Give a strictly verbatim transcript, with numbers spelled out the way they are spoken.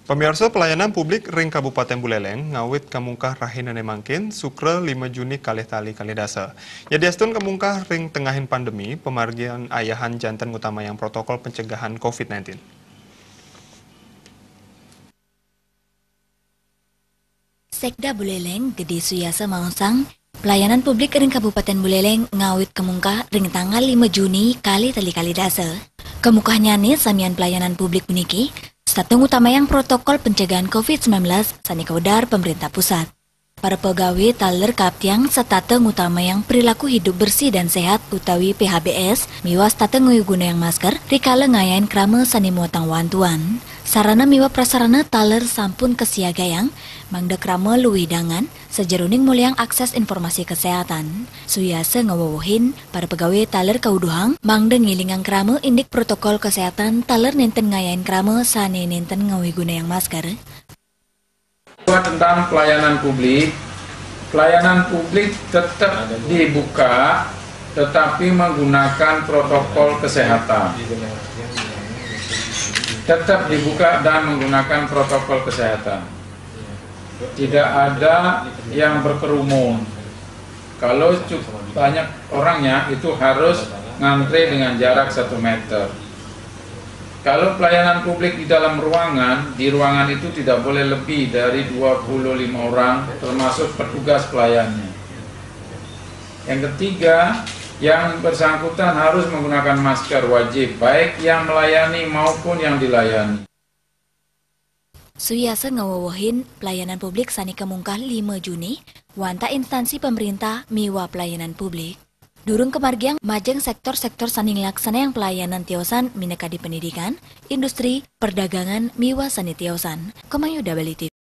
Pemirsa pelayanan publik ring Kabupaten Buleleng ngawit kamungkah rahinane mangkin Sukre lima Juni kalih tali kalih dasa. Yadiastun kamungkah ring tengahin pandemi pemargian ayahan jantan utama yang protokol pencegahan COVID sembilan belas. Sekda Buleleng Gede Suyasa Mausang pelayanan publik ring Kabupaten Buleleng ngawit kamungkah ring tanggal lima Juni kali tali kali dasa. Kamungkahnya nih samian pelayanan publik puniki Stateng utama yang protokol pencegahan COVID sembilan belas sani kaudar pemerintah pusat. Para pegawai taler kaptiang setateng utama yang perilaku hidup bersih dan sehat utawi P H B S miwa stateng guna yang masker rikala ngayain krama sani muatang wantuan. Sarana miwa prasarana taler sampun kesiagayang mangda krama luwidangan sejeruning muliang akses informasi kesehatan. Suyase ngawawohin para pegawai taler kauduhang mangda ngilingang krama indik protokol kesehatan taler nenten ngayain krama sani nenten ngawiguna yang masker. Tentang pelayanan publik, pelayanan publik tetap dibuka tetapi menggunakan protokol kesehatan. Tetap dibuka dan menggunakan protokol kesehatan. Tidak ada yang berkerumun. Kalau cukup banyak orangnya itu harus ngantre dengan jarak satu meter. Kalau pelayanan publik di dalam ruangan, di ruangan itu tidak boleh lebih dari dua puluh lima orang termasuk petugas pelayannya. Yang ketiga, yang bersangkutan harus menggunakan masker wajib, baik yang melayani maupun yang dilayani. Suyasa ngawawohin pelayanan publik sani kamungkah lima Juni, wanta instansi pemerintah miwa pelayanan publik. Durung kemargiang majeng sektor-sektor sani nglaksana yang pelayanan tiosan mineka di pendidikan, industri, perdagangan, miwa sani tiosan. Komayuda Bali T V.